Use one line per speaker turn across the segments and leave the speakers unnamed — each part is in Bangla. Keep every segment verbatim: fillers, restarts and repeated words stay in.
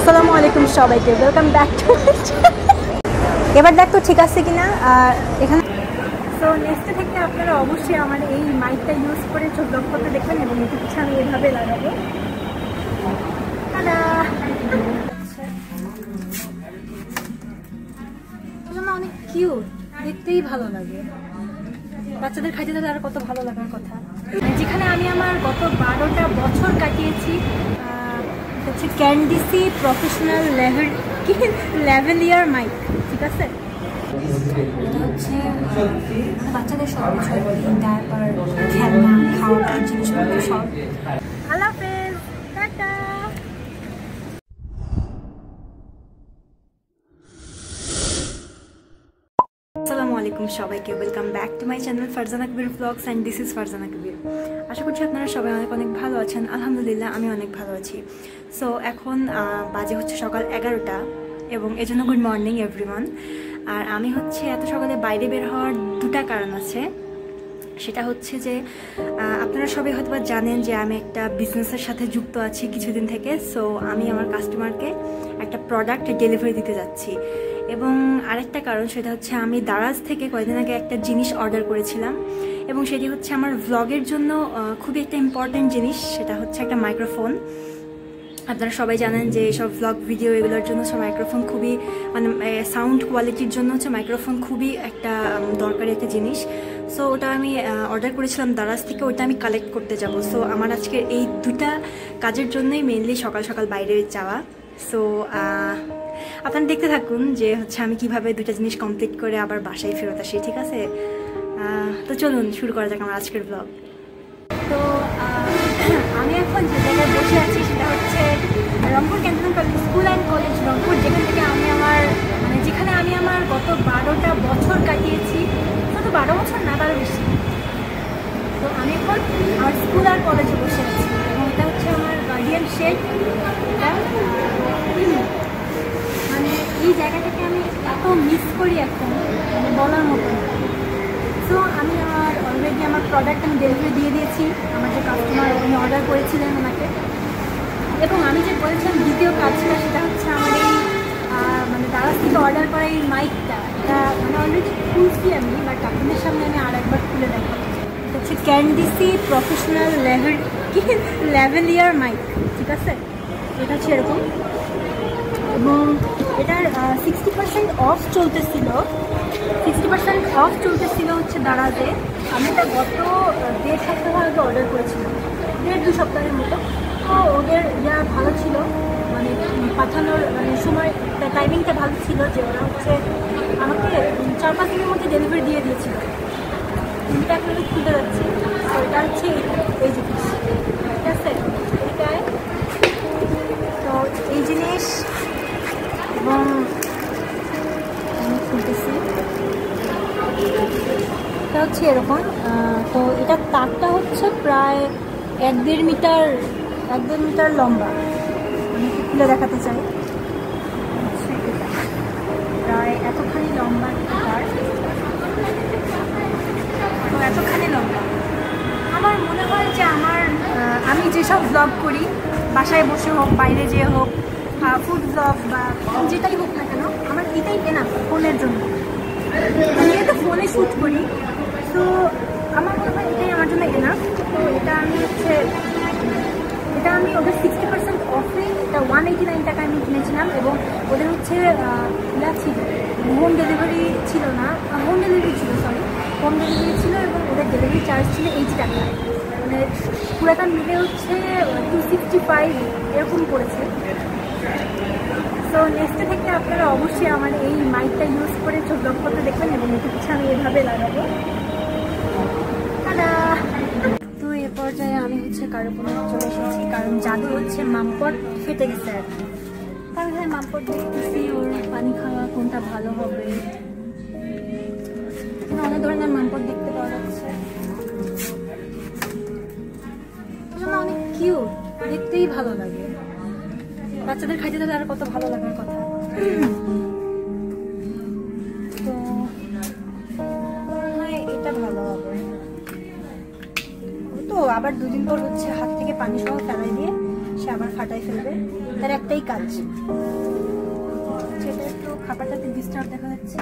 আসসালামু আলাইকুম সবাইকে, ওয়েলকাম ব্যাক টু এবার দেখ তো ঠিক আছে কিনা। আর এখানে সো নেক্সট থেকে আপনারা অবশ্যই আমার এই মাইকটা ইউজ করে চোখ ব্লগ করতে দেখবেন এবং এটি কিছু আমি এভাবে লাগাবো। অনেক কিউট, দেখতেই ভালো লাগে। বাচ্চাদের খাইতে দিলে আর কত ভালো লাগার কথা। যেখানে আমি আমার গত বারোটা বছর কাটিয়েছি হচ্ছে ক্যান্ডিসি প্রফেশনাল লেভেল কি লেভেলিয়ার মাইক, ঠিক আছে। এটা হচ্ছে বাচ্চাদের সব কিছু, ডায়াপার, খেলনা, খাওয়ার জিনিসপত্র সব। আল্লাহ হাফেজ, টাটা। আসসালামু আলাইকুম সবাইকে, welcome back to my channel Farzana Kabir vlogs and this is Farzana Kabir. আশা করছি আপনারা সবাই অনেক অনেক ভালো আছেন। আলহামদুলিল্লাহ আমি অনেক ভালো আছি। সো এখন বাজে হচ্ছে সকাল এগারোটা এবং এজন্য গুড মর্নিং এভরিওয়ান। আর আমি হচ্ছে এত সকালে বাইরে বের হওয়ার দুটা কারণ আছে। সেটা হচ্ছে যে আপনারা সবাই হয়তো জানেন যে আমি একটা বিজনেসের সাথে যুক্ত আছি কিছুদিন থেকে। সো আমি আমার কাস্টমারকে একটা প্রোডাক্ট ডেলিভারি দিতে যাচ্ছি। এবং আরেকটা কারণ সেটা হচ্ছে আমি দারাজ থেকে কয়েকদিন আগে একটা জিনিস অর্ডার করেছিলাম এবং সেটি হচ্ছে আমার ভ্লগের জন্য খুবই একটা ইম্পর্টেন্ট জিনিস। সেটা হচ্ছে একটা মাইক্রোফোন। আপনারা সবাই জানেন যে সব ভ্লগ ভিডিও এগুলোর জন্য হচ্ছে মাইক্রোফোন খুবই মানে সাউন্ড কোয়ালিটির জন্য হচ্ছে মাইক্রোফোন খুবই একটা দরকারি একটা জিনিস। সো ওটা আমি অর্ডার করেছিলাম দারাজ থেকে, ওটা আমি কালেক্ট করতে যাব। সো আমার আজকে এই দুটা কাজের জন্যই মেনলি সকাল সকাল বাইরে যাওয়া। সো আপনারা দেখতে থাকুন যে হচ্ছে আমি কিভাবে দুটা জিনিস কমপ্লিট করে আবার বাসায় ফেরত আসি, ঠিক আছে। তো চলুন শুরু করা যাক আমার আজকের ব্লগ। তো আমি এখন যে জায়গায় বসে আছি সেটা হচ্ছে Rangpur cantonment school and college Rangpur, যেখান থেকে আমি আমার মানে যেখানে আমি আমার গত বারোটা বছর কাটিয়েছি। গত বারো বছর না, বারো বেশি। তো আমি এখন আমার স্কুল আর কলেজে বসে আছি এবং এটা হচ্ছে আমার গার্ডিয়ান শেড। এটা মানে এই জায়গাটাকে আমি এত মিস করি এখন, মানে বলার মতো। সো আমি আমার অলরেডি আমার প্রোডাক্ট আমি ডেলিভারি দিয়ে দিয়েছি আমার যে কাস্টমার উনি অর্ডার করেছিলেন ওনাকে। এবং আমি যে বলেছিলাম দ্বিতীয় কাজটা সেটা হচ্ছে আমার এই মানে দারাজ থেকে অর্ডার করা এই মাইকটা। এটা মানে অলরেডি খুলছি আমি, বাট আপনাদের সামনে আমি আর একবার খুলে দেখাবো। এটা হচ্ছে ক্যান্ডিসি প্রফেশনাল লেভেল কি লেভেলিয়ার মাইক, ঠিক আছে। এটা হচ্ছে এরকম এবং এটার সিক্সটি পার্সেন্ট অফ চলতেছিল সিক্সটি পার্সেন্ট অফ চলতেছিল হচ্ছে দারাজে। আমি এটা গত দেড় সপ্তাহ আগে অর্ডার করেছিলাম, দেড় দু সপ্তাহের মতো। তো ওদের যা ভালো ছিল মানে পাঠানোর মানে সময় টাইমিংটা ভালো ছিল যে ওরা হচ্ছে আমাকে চার পাঁচ দিনের মধ্যে ডেলিভারি দিয়ে দিয়েছিল। কিন্তু এখন আমি খুঁজে যাচ্ছি। তো এটা হচ্ছে এই জিনিস, ঠিক আছে। এটাই তো এই জিনিস এবং আমি খুলতেছি। এটা হচ্ছে এরকম। তো এটার তারটা হচ্ছে প্রায় এক দেড় মিটার এক দেড় মিটার লম্বা। আমি খুলে দেখাতে চাই। প্রায় এতখানি লম্বা তার, তো এতখানি লম্বা। আমার মনে হয় যে আমার আমি যেসব ব্লগ করি বাসায় বসে হোক বাইরে যেয়ে হোক, ফুড ব্লগ বা যেটাই হোক না কেন, আমার এটাই এনাফ ফোনের জন্য। আমি যেহেতু ফোনে শ্যুট করি, তো আমার মনে হয় এটাই আমার জন্য এনাফ। তো এটা আমি হচ্ছে এটা আমি ওদের সিক্সটি পার্সেন্ট অফে এটা ওয়ান এইটি নাইন টাকা আমি কিনেছিলাম এবং ওদের হচ্ছে ইয়া ছিল, হোম ডেলিভারি ছিল না, হোম ডেলিভারি ছিল সরি হোম ডেলিভারি ছিল এবং ওদের ডেলিভারি চার্জ ছিল এইটি টাকা। মানে পুরাটা মিলে হচ্ছে টু সিক্সটি ফাইভ এরকম পড়েছে। সো নেক্সট থেকে আপনারা অবশ্যই আমার এই মাইকটা ইউজ করে চোখ ব্লগ করতে দেখবেন এবং এটি কিছু আমি এভাবে লাগাবো। তো এ পর্যায়ে আমি হচ্ছে কারো কোনো চলে এসেছি, কারণ জাদু হচ্ছে মামপট ফেটে গেছে আর কি। কারণ হ্যাঁ মামপট দেখতেছি ওর পানি খাওয়া কোনটা ভালো হবে। অনেক ধরনের মামপট দেখতে পাওয়া যাচ্ছে, অনেক কিউট, দেখতেই ভালো লাগে। বাচ্চাদের খাইতে দিলে আর কত ভালো লাগার কথা। তো এটা ভালো হবে। তো আবার দুদিন পর হচ্ছে হাত থেকে পানি সহ ফেলাই দিয়ে সে আবার ফাটাই ফেলবে, তার একটাই কাজ। সেটা একটু খাবারটাতে ডিস্টার্ব দেখা যাচ্ছে,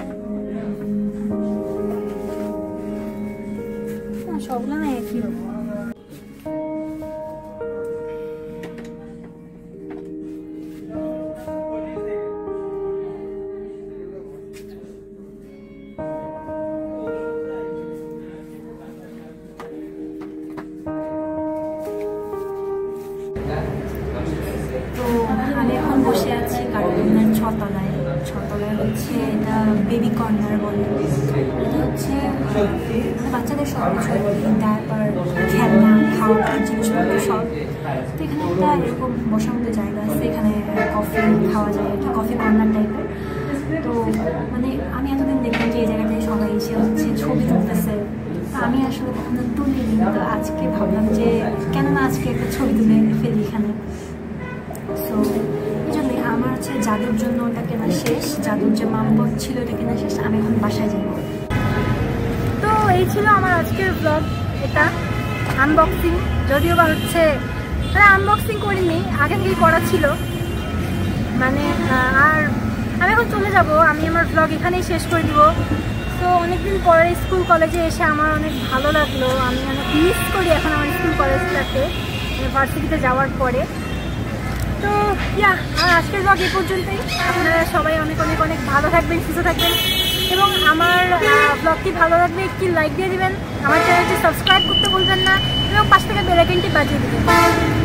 সবগুলো না একই রকম। তো আমি এখন বসে আছি গার্ডেনের ছতলায়। ছতলায় হচ্ছে এটা বেবি কর্নার বলে, এটা হচ্ছে বাচ্চাদের সব কিছু, ডায়াপার, খেলনা, খাওয়ার জিনিসপত্র সব। তো এখানে একটা এরকম বসার মতো জায়গা আছে, এখানে কফি খাওয়া যায় আর কি, কফি কর্নার টাইপের। তো মানে আমি এতদিন দেখলাম যে এই জায়গাটায় সবাই এসে হচ্ছে ছবি তুলতেছে, আমি আসলে কখনো তুলিনি। তো আজকে ভাবলাম যে কেন না আজকে একটা ছবি তুলে ফেলি এখানে। সো এই জন্যই আমার হচ্ছে জাদুর জন্য ওটা কেনা শেষ, জাদুর যে মামপট ছিল ওটা কেনা শেষ, আমি এখন বাসায় যাব। তো এই ছিল আমার আজকের ব্লগ, এটা আনবক্সিং। যদিও বা হচ্ছে মানে আনবক্সিং করিনি, আগে থেকেই করা ছিল মানে। আর আমি এখন চলে যাব, আমি আমার ব্লগ এখানেই শেষ করে দিব। তো অনেকদিন পরে স্কুল কলেজে এসে আমার অনেক ভালো লাগলো, আমি অনেক মিস করি এখন আমার স্কুল কলেজটাকে ভার্সিটিতে যাওয়ার পরে। তো ইয়া, আমার আজকের ব্লগ এই পর্যন্তই। আপনারা সবাই অনেক অনেক অনেক ভালো থাকবেন, সুস্থ থাকবেন, এবং আমার ব্লগটি ভালো লাগবে একটি লাইক দিয়ে দিবেন, আমার চ্যানেলটি সাবস্ক্রাইব করতে ভুলবেন না, এবং পাশ থেকে বেল আইকনটি বাজিয়ে দেবেন।